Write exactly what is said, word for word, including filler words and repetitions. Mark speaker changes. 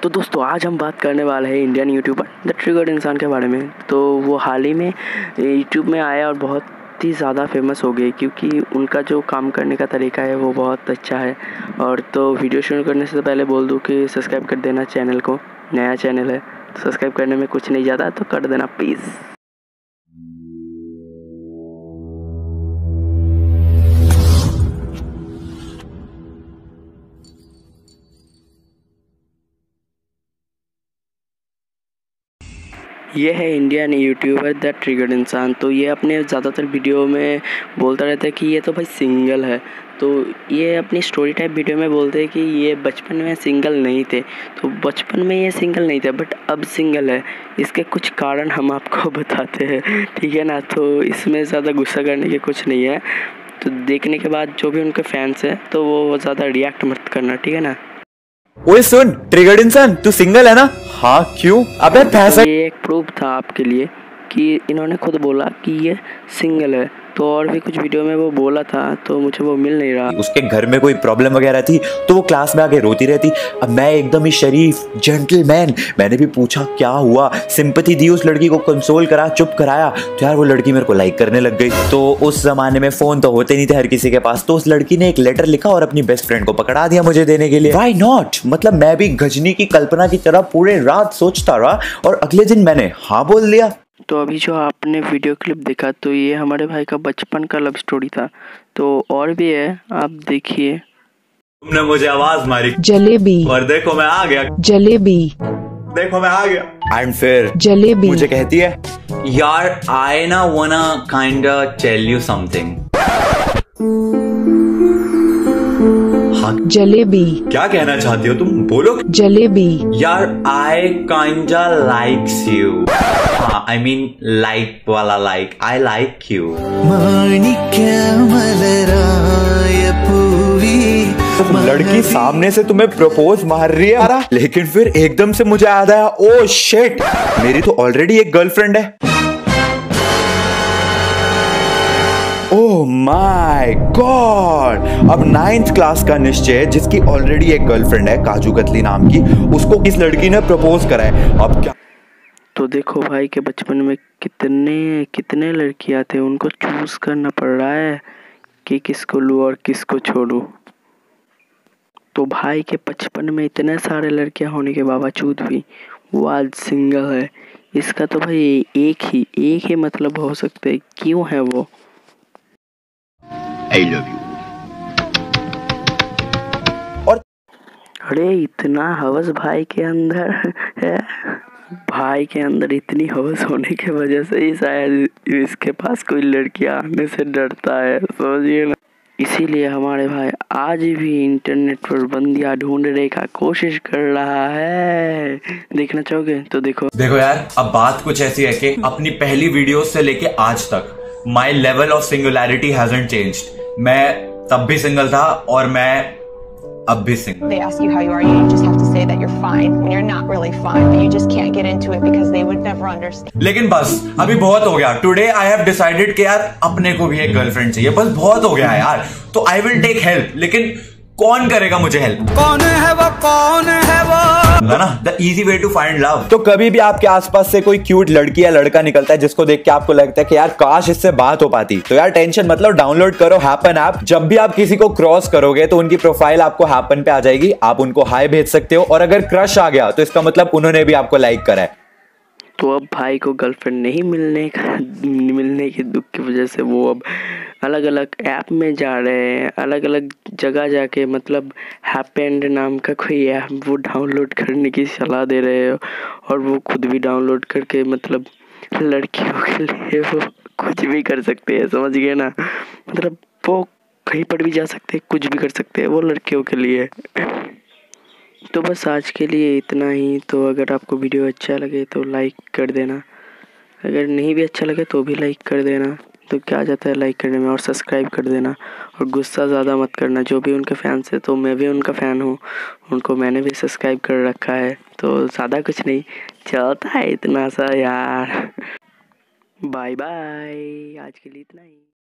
Speaker 1: तो दोस्तों आज हम बात करने वाले हैं इंडियन यूट्यूबर द ट्रिगर्ड इंसान के बारे में। तो वो हाल ही में यूट्यूब में आया और बहुत ही ज़्यादा फेमस हो गए क्योंकि उनका जो काम करने का तरीका है वो बहुत अच्छा है। और तो वीडियो शुरू करने से पहले बोल दूं कि सब्सक्राइब कर देना चैनल को, नया चैनल है तो सब्सक्राइब करने में कुछ नहीं ज़्यादा तो कर देना प्लीज़। ये है इंडियन यूट्यूबर द ट्रिगर्ड इंसान। तो ये अपने ज़्यादातर वीडियो में बोलता रहता है कि ये तो भाई सिंगल है। तो ये अपनी स्टोरी टाइप वीडियो में बोलते हैं कि ये बचपन में सिंगल नहीं थे। तो बचपन में ये सिंगल नहीं थे बट अब सिंगल है। इसके कुछ कारण हम आपको बताते हैं, ठीक है ना। तो इसमें ज़्यादा गुस्सा करने की कुछ नहीं है। तो देखने के बाद जो भी उनके फैंस हैं तो वो ज़्यादा रिएक्ट मत करना, ठीक है ना।
Speaker 2: ओए सुन ट्रिगर्ड इंसान, तू सिंगल है ना? हाँ क्यों? अबे पैसा।
Speaker 1: ये एक प्रूफ था आपके लिए कि इन्होंने खुद बोला कि ये सिंगल है। तो और भी कुछ वीडियो में वो बोला था तो मुझे वो मिल नहीं रहा।
Speaker 2: उसके घर में कोई प्रॉब्लम वगैरह थी तो वो क्लास में आके रोती रहती। अब मैं एकदम ही शरीफ जेंटलमैन, मैंने भी पूछा क्या हुआ, सिंपैथी दी उस लड़की को, कंसोल करा, चुप कराया तो यार वो लड़की मेरे को लाइक करने लग गई। तो उस जमाने में फोन तो होते नहीं थे हर किसी के पास, तो उस लड़की ने एक लेटर लिखा और अपनी बेस्ट फ्रेंड को पकड़ा दिया मुझे देने के लिए। व्हाई नॉट, मतलब मैं भी गजनी की कल्पना की तरह पूरे रात सोचता रहा और अगले दिन मैंने हाँ बोल दिया।
Speaker 1: तो अभी जो आपने वीडियो क्लिप देखा तो ये हमारे भाई का बचपन का लव स्टोरी था। तो और भी है, आप देखिए।
Speaker 2: तुमने मुझे आवाज मारी
Speaker 3: जलेबी,
Speaker 2: और देखो मैं आ गया।
Speaker 3: जलेबी,
Speaker 2: देखो मैं आ गया। एंड फिर
Speaker 3: जलेबी
Speaker 2: मुझे कहती है यार आई ना wanna kinda tell you something.
Speaker 3: Jalebi,
Speaker 2: क्या कहना चाहती हो तुम, बोलो।
Speaker 3: जलेबी,
Speaker 2: यार आई काइंडा लाइक्स यू। हाँ आई मीन लाइक वाला लाइक, आई लाइक यू। लड़की सामने से तुम्हें प्रपोज मार रही है यारा, लेकिन फिर एकदम से मुझे याद आया ओ शिट, मेरी तो ऑलरेडी एक गर्लफ्रेंड है। ओह माय गॉड, अब नाइन्थ क्लास का निश्चय है जिसकी ऑलरेडी एक गर्लफ्रेंड है काजू कतली नाम की, उसको किस लड़की ने प्रपोज करा है। अब क्या।
Speaker 1: तो देखो भाई के बचपन में कितने कितने लड़कियां थे, उनको चूज करना पड़ रहा है कि किसको लूँ और किसको छोड़ूं। तो भाई के बचपन में इतने सारे लड़कियां होने के बावजूद भी वो आज सिंगल है। इसका तो भाई एक ही एक ही मतलब हो सकता है, क्यों है वो।
Speaker 2: I love you। और
Speaker 1: अरे इतना हवस भाई के अंदर है, भाई के अंदर इतनी हवस होने की वजह से ही शायद इसके पास कोई लड़कियां आने से डरता है, समझिए ना। इसीलिए हमारे भाई आज भी इंटरनेट पर बंदियां ढूंढने का कोशिश कर रहा है। देखना चाहोगे तो देखो।
Speaker 2: देखो यार, अब बात कुछ ऐसी है कि अपनी पहली वीडियो से लेके आज तक my level of singularity hasn't changed. मैं तब भी सिंगल था और मैं अब भी single.
Speaker 4: They ask you how you are, you just have to say that you're fine when you're not really fine, but you just can't get into it because they would never understand.
Speaker 2: लेकिन बस अभी बहुत हो गया। Today I have decided कि यार अपने को भी एक गर्लफ्रेंड चाहिए, बस बहुत हो गया है यार। तो आई विल टेक हेल्प, लेकिन कौन करेगा मुझे हेल्प? कौन है वो, कौन है वो, ना the easy way to find love. तो कभी भी आपके आसपास से कोई क्यूट लड़की या लड़का निकलता है जिसको देख के आपको लगता है कि यार काश इससे बात हो पाती, तो यार टेंशन मतलब डाउनलोड करो हैपन ऐप। जब भी आप किसी को क्रॉस करोगे तो उनकी प्रोफाइल आपको हैपन पे आ जाएगी, आप उनको हाई भेज सकते हो और अगर क्रश आ गया तो इसका मतलब उन्होंने भी आपको लाइक करा है।
Speaker 1: तो अब भाई को गर्लफ्रेंड नहीं मिलने का मिलने के दुख की वजह से वो अब अलग अलग ऐप में जा रहे हैं, अलग अलग जगह जाके मतलब हैप्पी एंड नाम का कोई ऐप वो डाउनलोड करने की सलाह दे रहे हो और वो खुद भी डाउनलोड करके मतलब लड़कियों के लिए वो कुछ भी कर सकते हैं, समझ गए ना। मतलब वो कहीं पर भी जा सकते हैं, कुछ भी कर सकते हैं वो लड़कियों के लिए। तो बस आज के लिए इतना ही। तो अगर आपको वीडियो अच्छा लगे तो लाइक कर देना, अगर नहीं भी अच्छा लगे तो भी लाइक कर देना। तो क्या जाता है लाइक करने में, और सब्सक्राइब कर देना। और गुस्सा ज़्यादा मत करना, जो भी उनके फैंस है तो मैं भी उनका फ़ैन हूँ, उनको मैंने भी सब्सक्राइब कर रखा है। तो ज़्यादा कुछ नहीं चलता है इतना सा यार। बाय बाय, आज के लिए इतना ही।